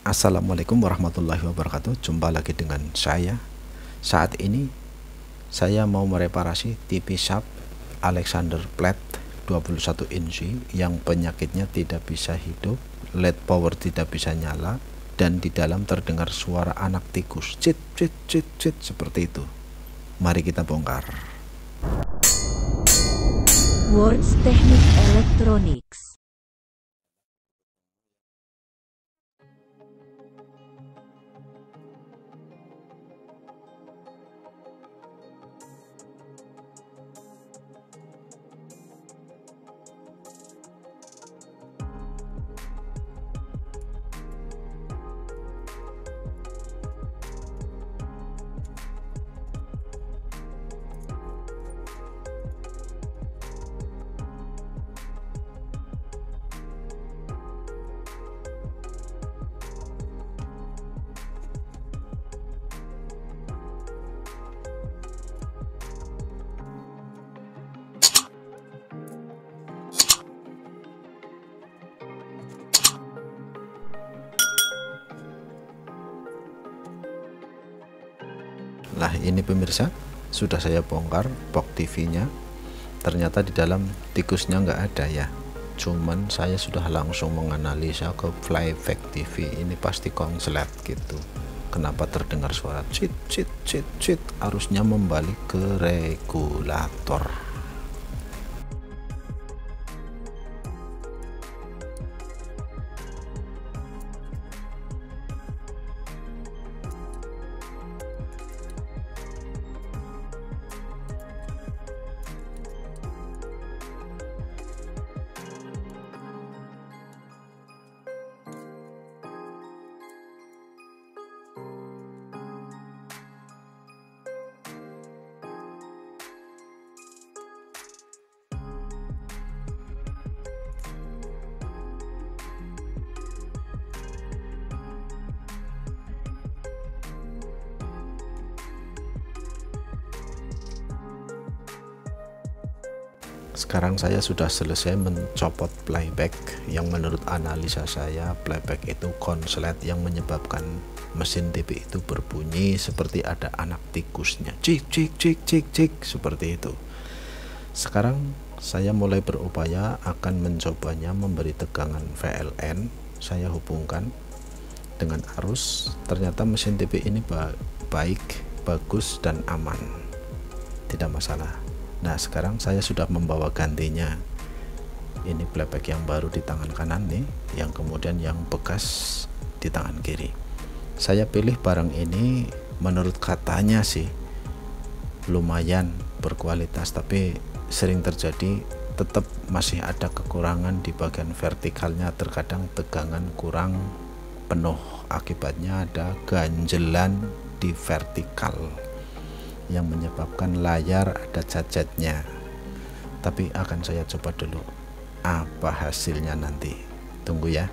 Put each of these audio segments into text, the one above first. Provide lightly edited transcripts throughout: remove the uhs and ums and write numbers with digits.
Assalamualaikum warahmatullahi wabarakatuh. Jumpa lagi dengan saya. Saat ini saya mau mereparasi TV Sharp Alexander Plate 21 inci yang penyakitnya tidak bisa hidup, LED power tidak bisa nyala, dan di dalam terdengar suara anak tikus cit cit cit cit seperti itu. Mari kita bongkar. Words Teknik Electronics. Nah, ini pemirsa, sudah saya bongkar box TV-nya. Ternyata di dalam tikusnya nggak ada ya. Cuman saya sudah langsung menganalisa ke playback TV. Ini pasti konslet gitu. Kenapa terdengar suara cit cit cit cit? Harusnya membalik ke regulator. Sekarang saya sudah selesai mencopot playback yang menurut analisa saya playback itu konslet yang menyebabkan mesin TV itu berbunyi seperti ada anak tikusnya cik cik cik cik cik seperti itu. Sekarang saya mulai berupaya akan mencobanya memberi tegangan VLN. Saya hubungkan dengan arus, ternyata mesin TV ini baik, bagus dan aman, tidak masalah. Nah, sekarang saya sudah membawa gantinya. Ini playback yang baru di tangan kanan nih, yang kemudian yang bekas di tangan kiri. Saya pilih barang ini menurut katanya sih lumayan berkualitas, tapi sering terjadi tetap masih ada kekurangan di bagian vertikalnya. Terkadang tegangan kurang penuh, akibatnya ada ganjelan di vertikal yang menyebabkan layar ada cacatnya. Tapi akan saya coba dulu apa hasilnya nanti. Tunggu ya.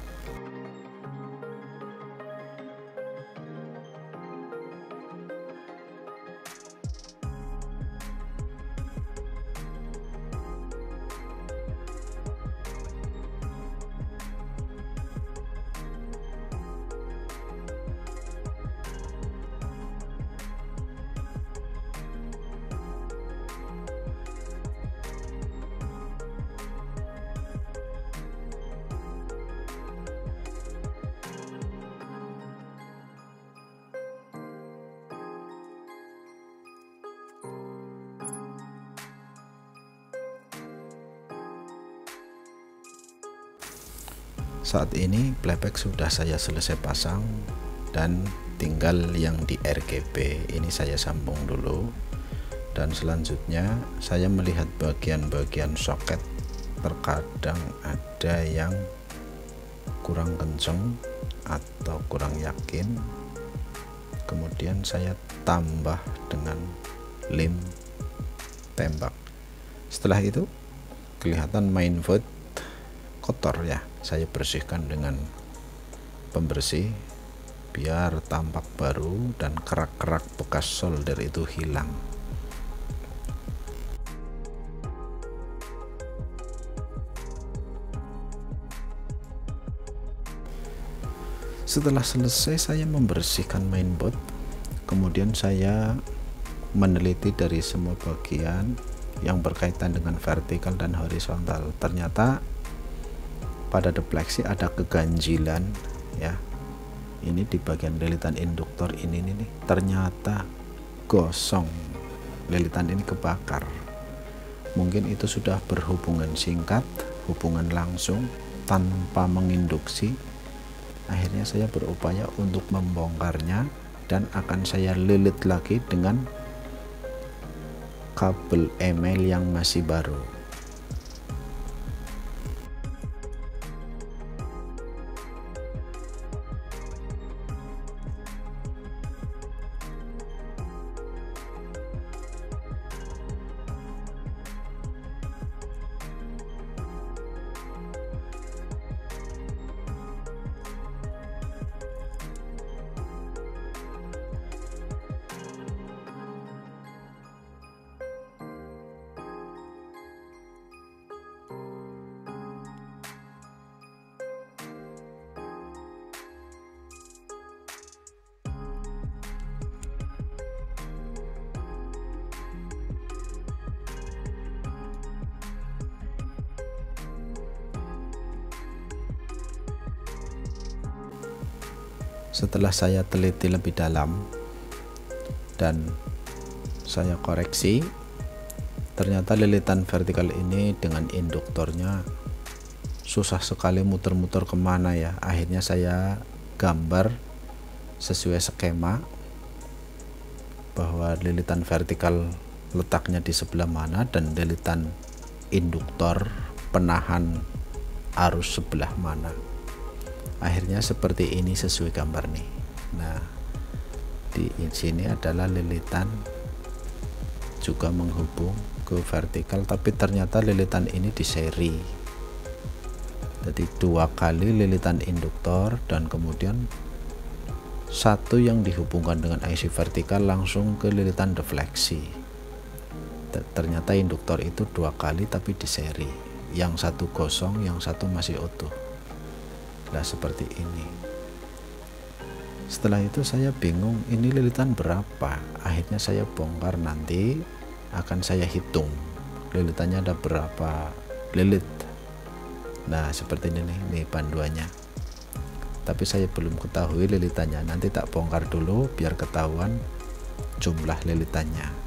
Saat ini playback sudah saya selesai pasang dan tinggal yang di RGB. Ini saya sambung dulu, dan selanjutnya saya melihat bagian-bagian soket. Terkadang ada yang kurang kenceng atau kurang yakin, kemudian saya tambah dengan lem tembak. Setelah itu kelihatan mainboard kotor ya, saya bersihkan dengan pembersih biar tampak baru dan kerak-kerak bekas solder itu hilang. Setelah selesai saya membersihkan mainboard, kemudian saya meneliti dari semua bagian yang berkaitan dengan vertikal dan horizontal. Ternyata pada defleksi ada keganjilan ya. Ini di bagian lilitan induktor ini nih, ternyata gosong. Lilitan ini kebakar. Mungkin itu sudah berhubungan singkat, hubungan langsung tanpa menginduksi. Akhirnya saya berupaya untuk membongkarnya dan akan saya lilit lagi dengan kabel email yang masih baru. Setelah saya teliti lebih dalam dan saya koreksi, ternyata lilitan vertikal ini dengan induktornya susah sekali muter-muter kemana ya. Akhirnya saya gambar sesuai skema bahwa lilitan vertikal letaknya di sebelah mana dan lilitan induktor penahan arus sebelah mana. Akhirnya seperti ini sesuai gambar nih. Nah, di sini adalah lilitan juga menghubung ke vertikal, tapi ternyata lilitan ini di seri. Jadi 2 kali lilitan induktor dan kemudian satu yang dihubungkan dengan IC vertikal langsung ke lilitan defleksi. Ternyata induktor itu 2 kali tapi di seri. Yang satu kosong, yang satu masih utuh. Nah seperti ini. Setelah itu saya bingung ini lilitan berapa. Akhirnya saya bongkar, nanti akan saya hitung lilitannya ada berapa lilit. Nah seperti ini nih panduannya, tapi saya belum ketahui lilitannya. Nanti tak bongkar dulu biar ketahuan jumlah lilitannya.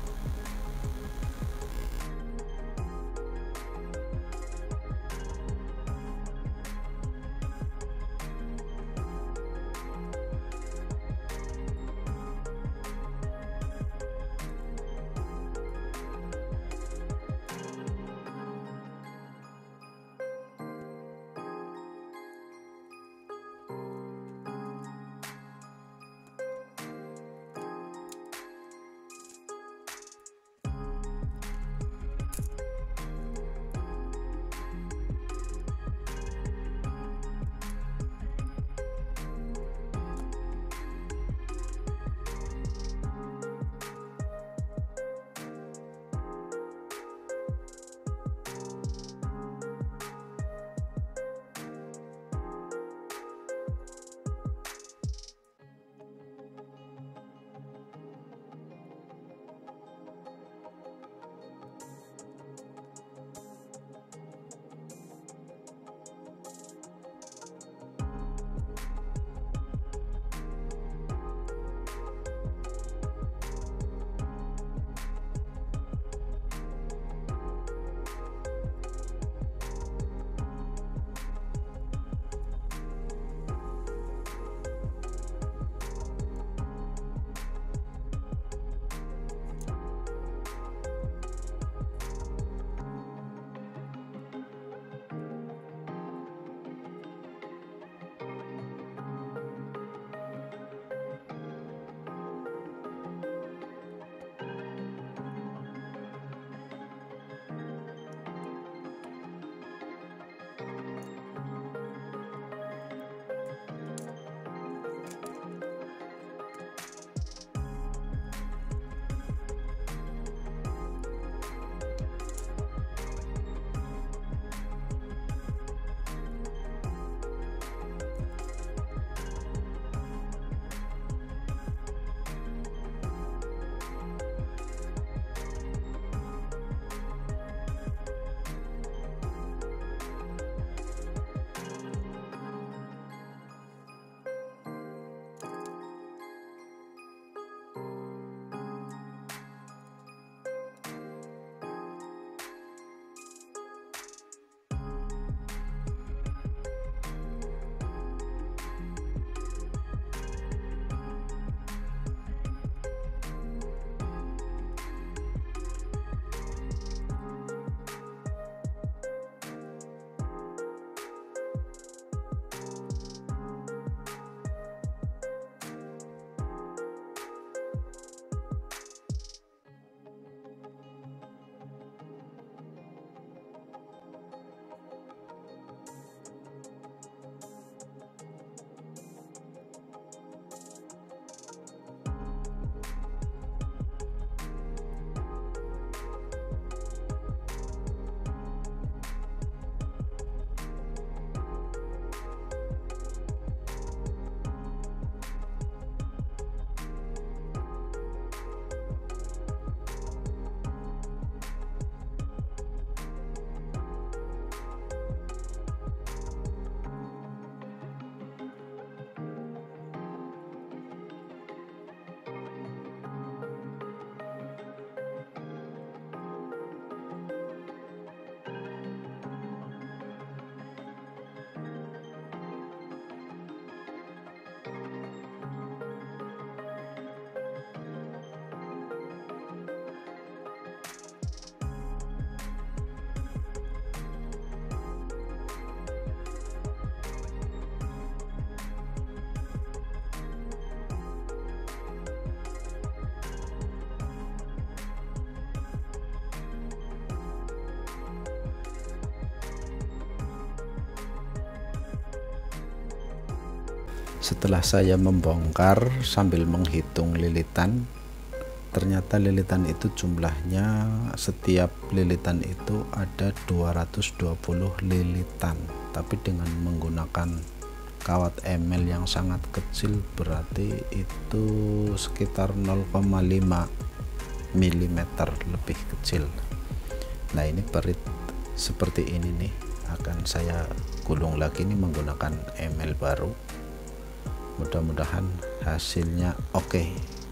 Setelah saya membongkar sambil menghitung lilitan, ternyata lilitan itu jumlahnya, setiap lilitan itu ada 220 lilitan, tapi dengan menggunakan kawat emel yang sangat kecil, berarti itu sekitar 0,5 mm lebih kecil. Nah, ini perit seperti ini nih akan saya gulung lagi nih menggunakan emel baru. Mudah-mudahan hasilnya oke.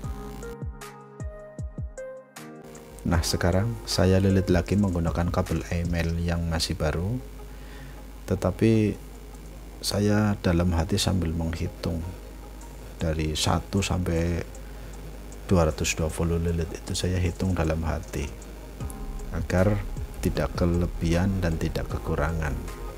Nah, sekarang saya lilit lagi menggunakan kabel emel yang masih baru, tetapi saya dalam hati sambil menghitung dari 1 sampai 220 lilit itu, saya hitung dalam hati agar tidak kelebihan dan tidak kekurangan.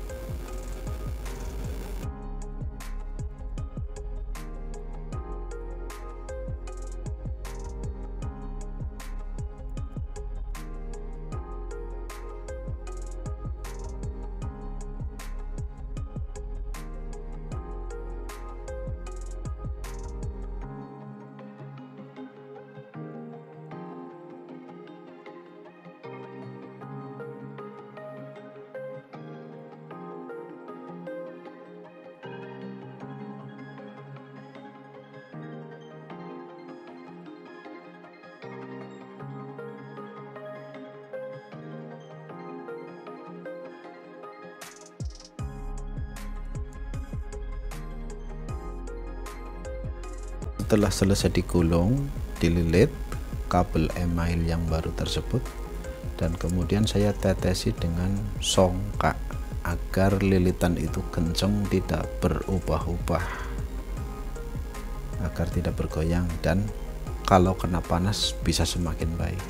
Setelah selesai digulung, dililit kabel email yang baru tersebut, dan kemudian saya tetesi dengan songkak agar lilitan itu kenceng, tidak berubah-ubah, agar tidak bergoyang, dan kalau kena panas bisa semakin baik.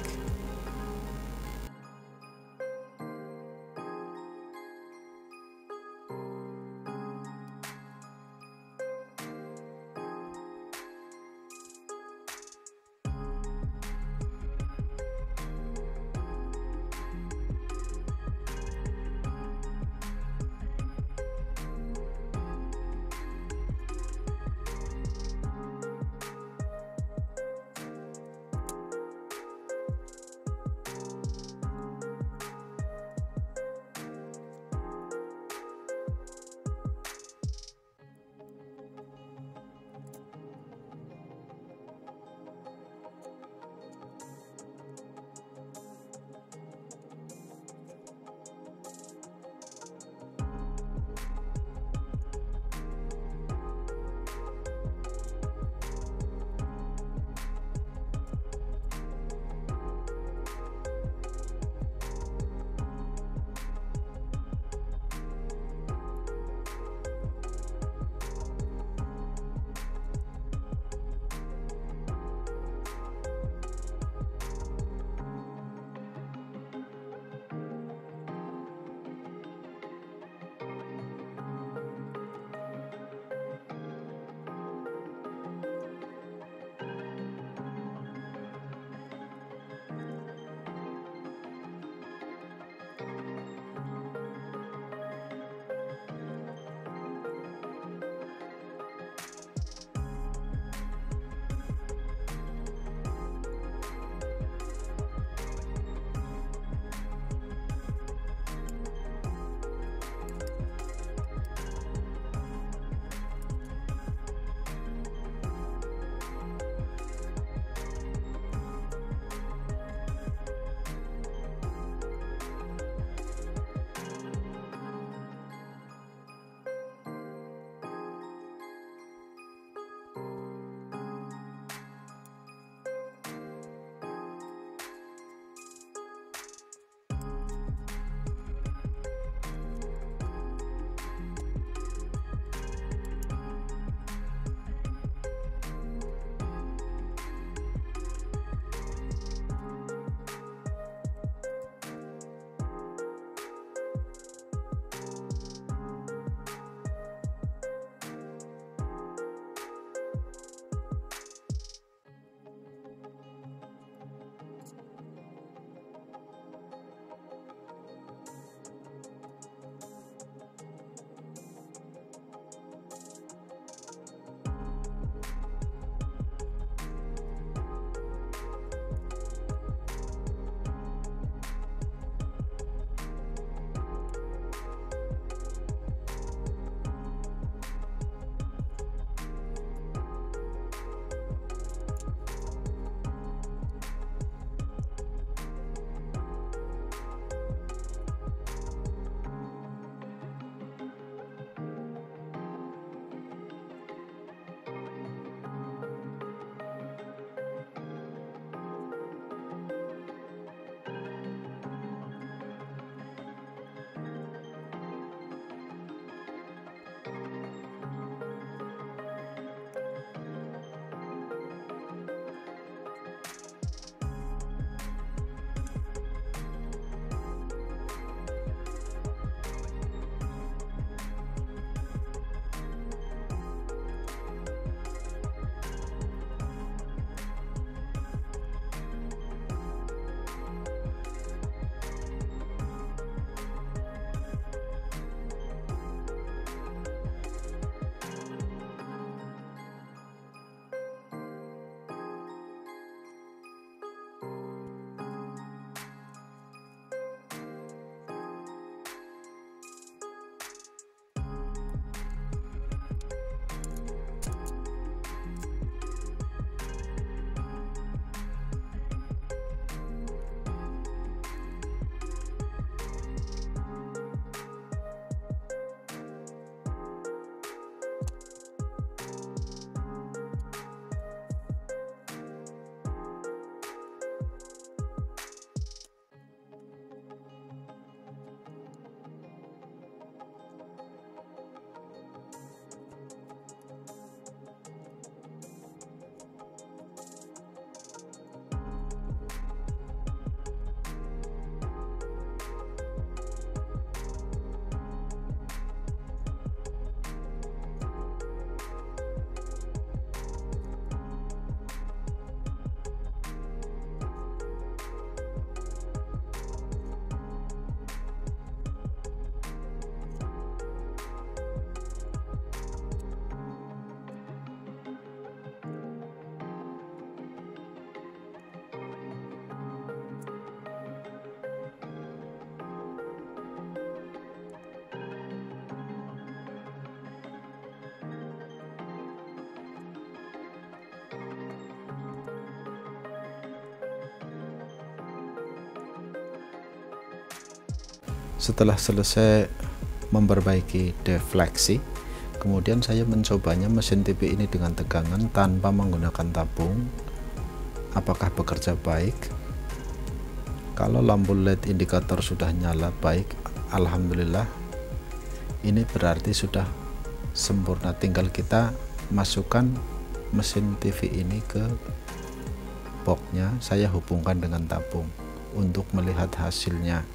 Setelah selesai memperbaiki defleksi, kemudian saya mencobanya mesin TV ini dengan tegangan tanpa menggunakan tabung. Apakah bekerja baik? Kalau lampu LED indikator sudah nyala baik, alhamdulillah, ini berarti sudah sempurna. Tinggal kita masukkan mesin TV ini ke boxnya, saya hubungkan dengan tabung untuk melihat hasilnya.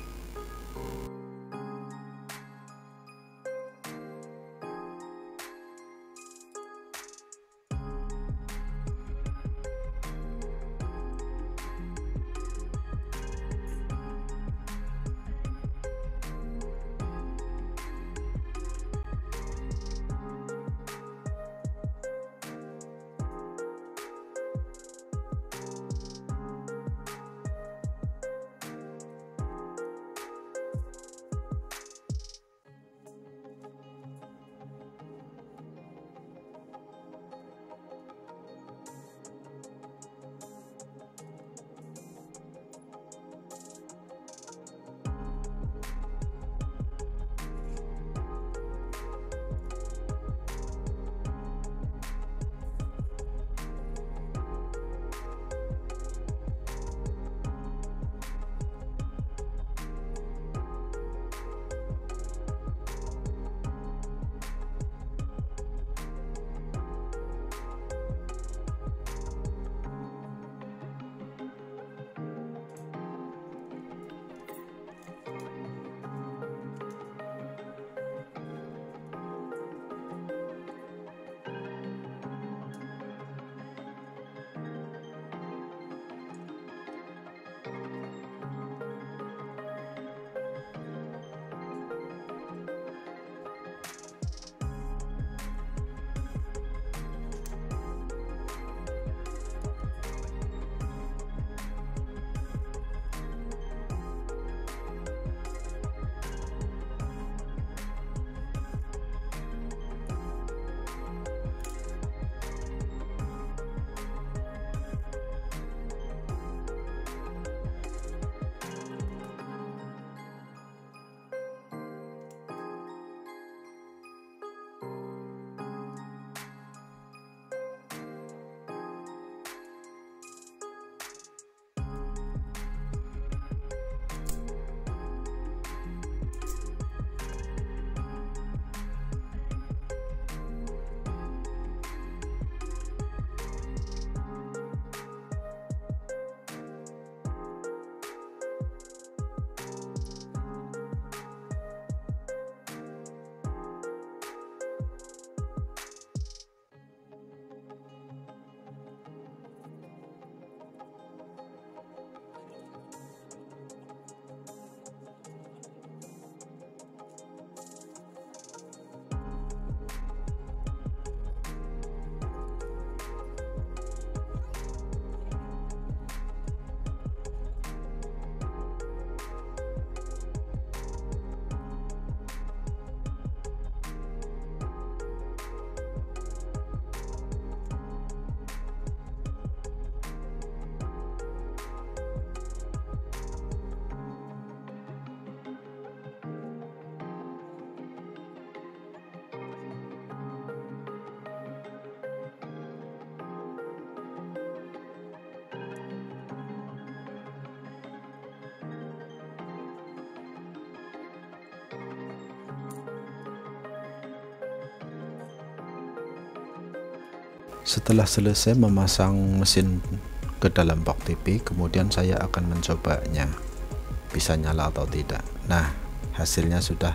Setelah selesai memasang mesin ke dalam box TV, kemudian saya akan mencobanya bisa nyala atau tidak. Nah, hasilnya sudah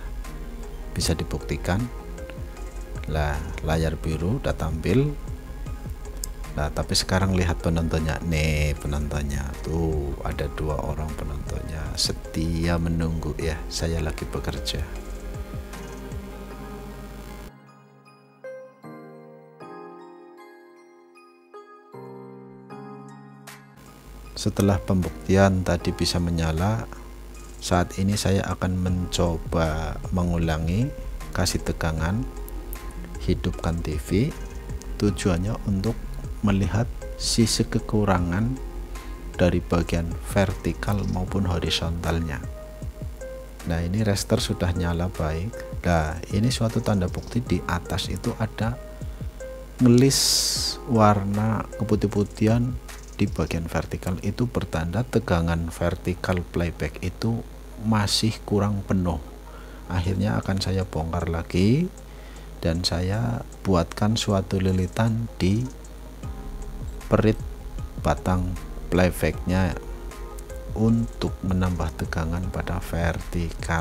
bisa dibuktikan. Lah, layar biru udah tampil. Nah, tapi sekarang lihat penontonnya. Nih, penontonnya tuh ada 2 orang penontonnya setia menunggu ya. Saya lagi bekerja. Setelah pembuktian tadi bisa menyala, saat ini saya akan mencoba mengulangi, kasih tegangan, hidupkan TV. Tujuannya untuk melihat sisi kekurangan dari bagian vertikal maupun horizontalnya. Nah, ini raster sudah nyala baik. Nah, ini suatu tanda bukti di atas itu ada ngelis warna keputih-putihan di bagian vertikal, itu bertanda tegangan vertikal playback itu masih kurang penuh. Akhirnya akan saya bongkar lagi dan saya buatkan suatu lilitan di perit batang playbacknya untuk menambah tegangan pada vertikal.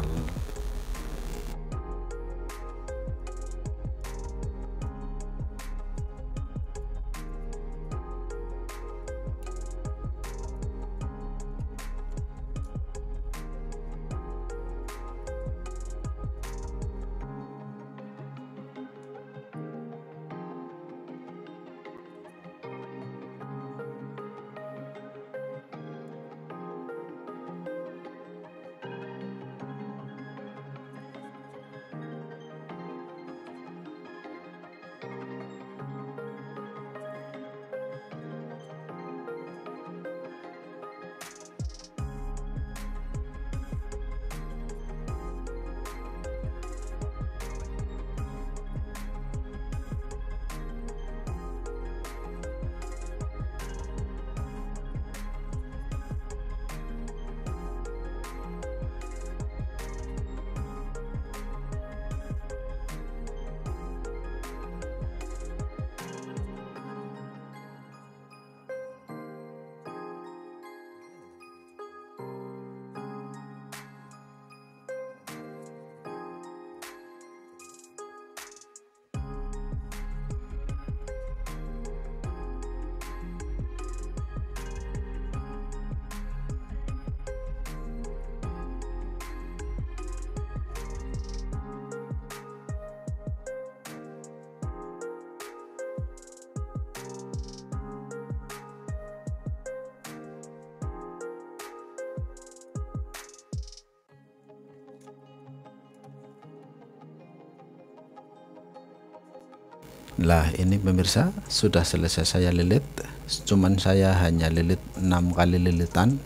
Lah, ini pemirsa sudah selesai saya lilit, cuman saya hanya lilit 6 kali lilitan,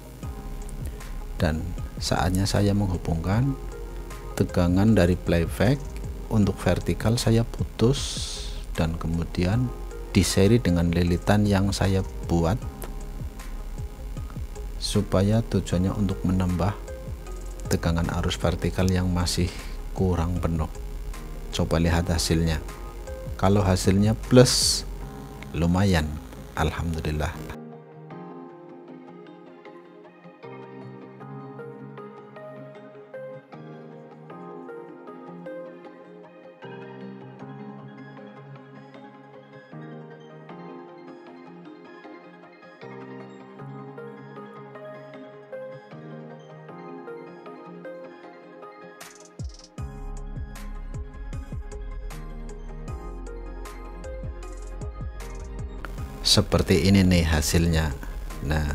dan saatnya saya menghubungkan tegangan dari playback untuk vertikal saya putus dan kemudian diseri dengan lilitan yang saya buat supaya tujuannya untuk menambah tegangan arus vertikal yang masih kurang penuh. Coba lihat hasilnya. Kalau hasilnya plus, lumayan, alhamdulillah. Seperti ini nih hasilnya. Nah,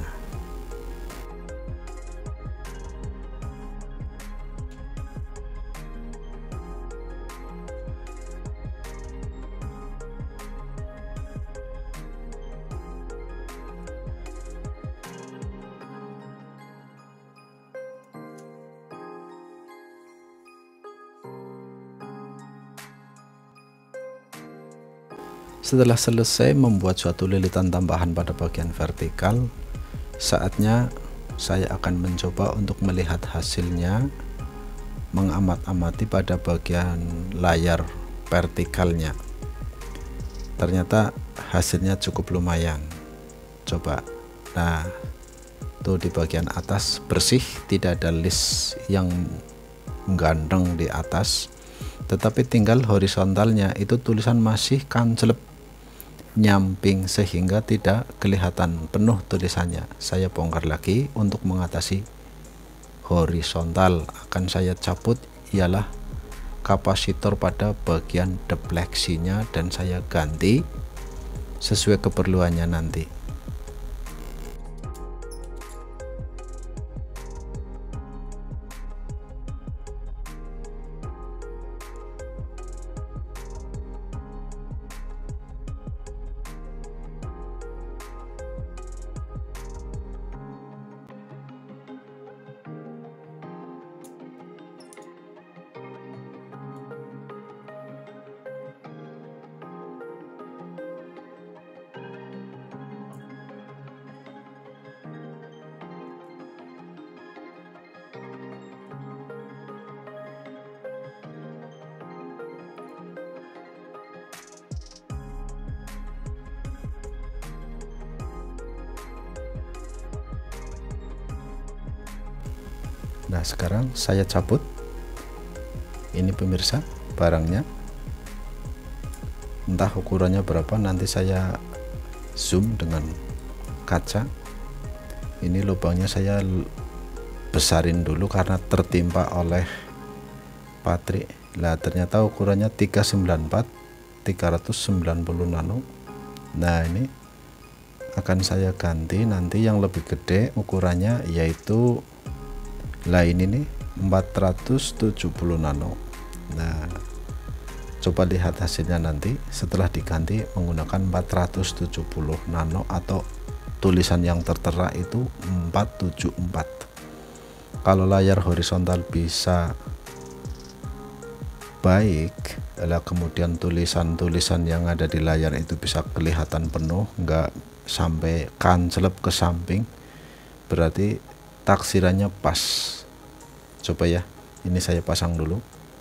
setelah selesai membuat suatu lilitan tambahan pada bagian vertikal, saatnya saya akan mencoba untuk melihat hasilnya, mengamat-amati pada bagian layar vertikalnya. Ternyata hasilnya cukup lumayan. Coba, nah tuh di bagian atas bersih, tidak ada list yang gandeng di atas, tetapi tinggal horizontalnya itu tulisan masih kancelep nyamping sehingga tidak kelihatan penuh tulisannya. Saya bongkar lagi untuk mengatasi horizontal. Akan saya cabut ialah kapasitor pada bagian defleksinya dan saya ganti sesuai keperluannya nanti. Nah sekarang saya cabut. Ini pemirsa barangnya, entah ukurannya berapa, nanti saya zoom dengan kaca. Ini lubangnya saya besarin dulu karena tertimpa oleh patrik. Lah ternyata ukurannya 394 390 nano. Nah ini akan saya ganti nanti yang lebih gede ukurannya, yaitu lah ini nih 470 nano. Nah coba lihat hasilnya nanti setelah diganti menggunakan 470 nano atau tulisan yang tertera itu 474. Kalau layar horizontal bisa baik, kemudian tulisan-tulisan yang ada di layar itu bisa kelihatan penuh, nggak sampai kancelep ke samping, berarti taksirannya pas. Coba ya, ini saya pasang dulu.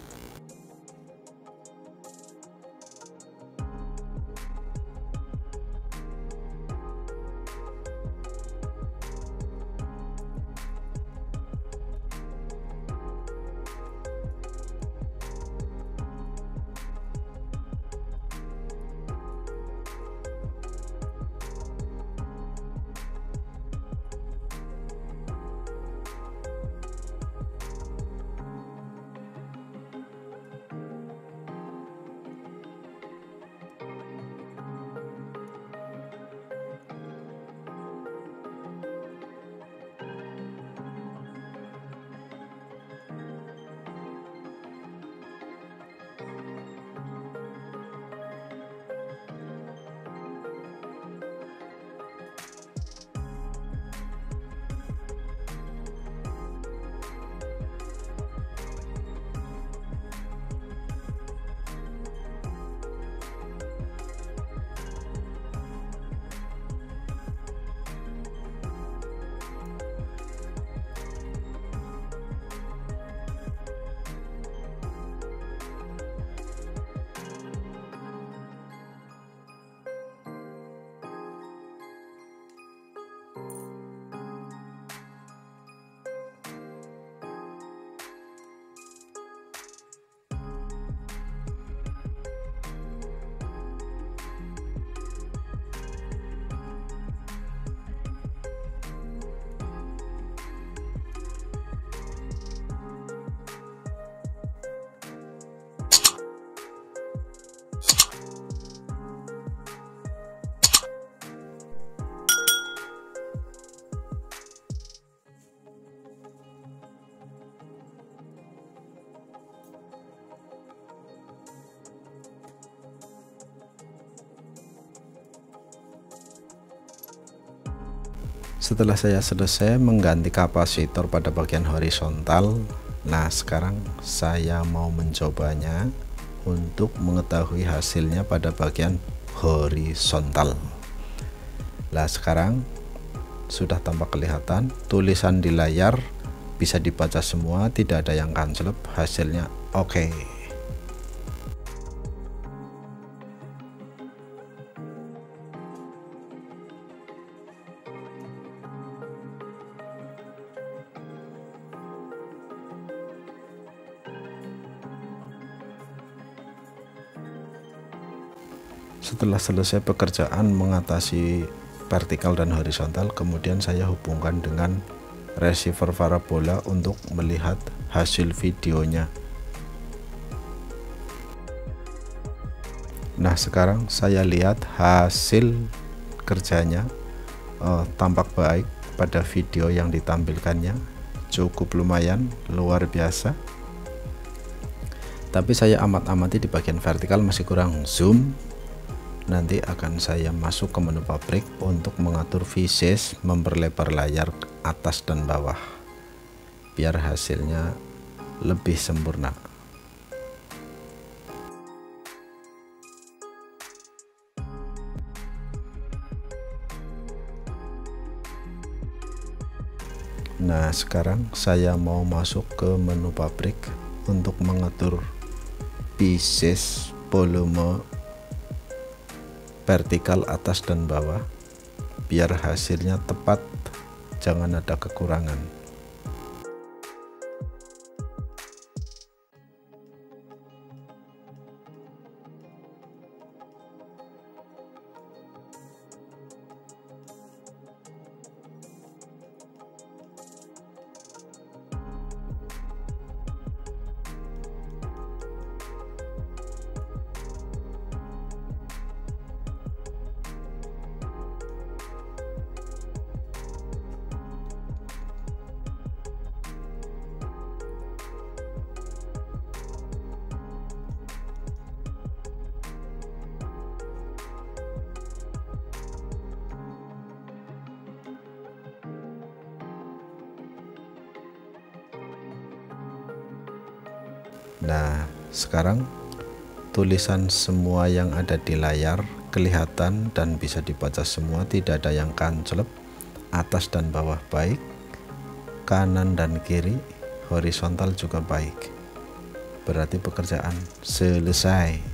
Setelah saya selesai mengganti kapasitor pada bagian horizontal, nah sekarang saya mau mencobanya untuk mengetahui hasilnya pada bagian horizontal. Nah sekarang sudah tampak kelihatan tulisan di layar, bisa dibaca semua, tidak ada yang kancelep, hasilnya oke. Setelah selesai pekerjaan mengatasi vertikal dan horizontal, kemudian saya hubungkan dengan receiver parabola untuk melihat hasil videonya. Nah sekarang saya lihat hasil kerjanya, tampak baik pada video yang ditampilkannya, cukup lumayan, luar biasa. Tapi saya amati di bagian vertikal masih kurang zoom. Nanti akan saya masuk ke menu pabrik untuk mengatur V-Size, memperlebar layar atas dan bawah biar hasilnya lebih sempurna. Nah sekarang saya mau masuk ke menu pabrik untuk mengatur V-Size, volume vertikal atas dan bawah biar hasilnya tepat, jangan ada kekurangan. Nah, sekarang tulisan semua yang ada di layar kelihatan dan bisa dibaca semua, tidak ada yang kancelep, atas dan bawah baik, kanan dan kiri, horizontal juga baik. Berarti pekerjaan selesai.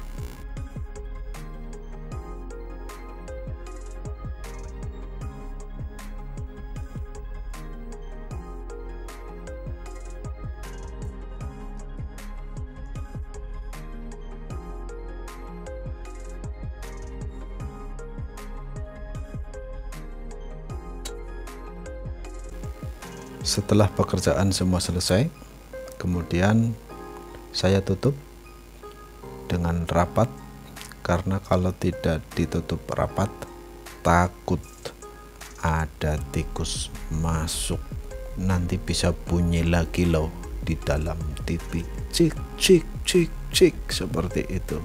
Setelah pekerjaan semua selesai, kemudian saya tutup dengan rapat, karena kalau tidak ditutup rapat takut ada tikus masuk, nanti bisa bunyi lagi loh di dalam TV, cik cik cik cik, seperti itu.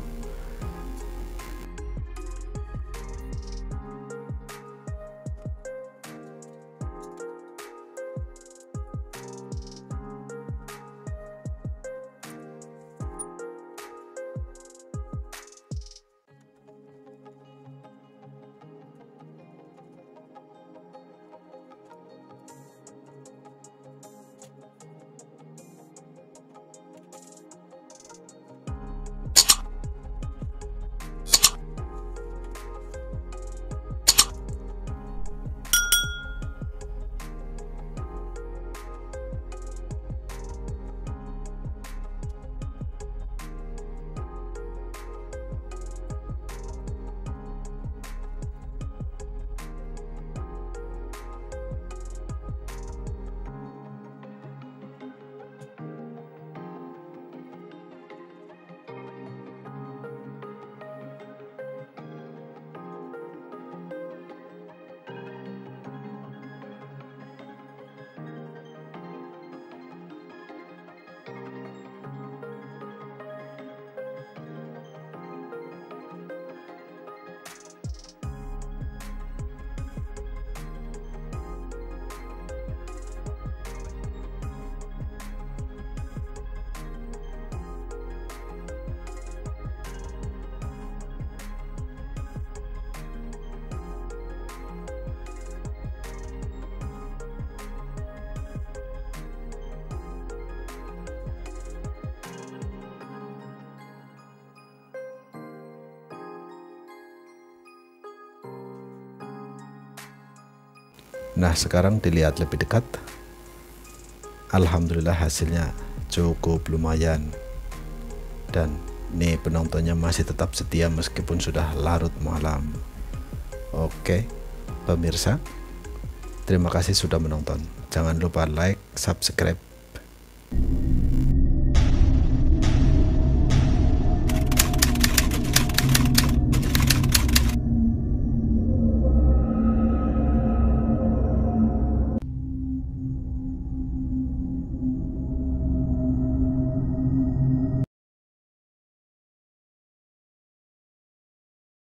Nah, sekarang dilihat lebih dekat. Alhamdulillah hasilnya cukup lumayan. Dan nih penontonnya masih tetap setia meskipun sudah larut malam. Oke, pemirsa, terima kasih sudah menonton. Jangan lupa like, subscribe.